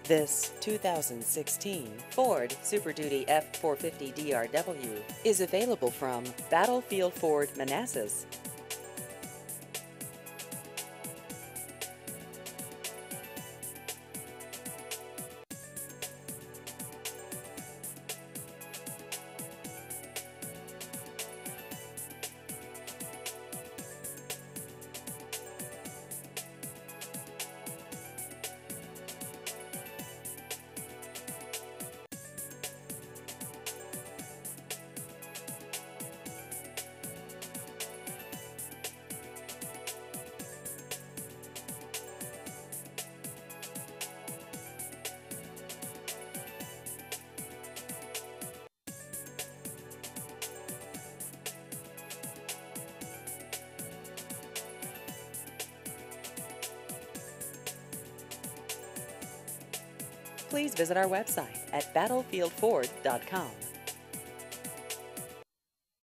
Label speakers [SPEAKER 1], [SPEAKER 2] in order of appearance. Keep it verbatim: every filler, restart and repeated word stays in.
[SPEAKER 1] This two thousand sixteen Ford Super Duty F four fifty D R W is available from Battlefield Ford Manassas. Please visit our website at battlefield ford dot com.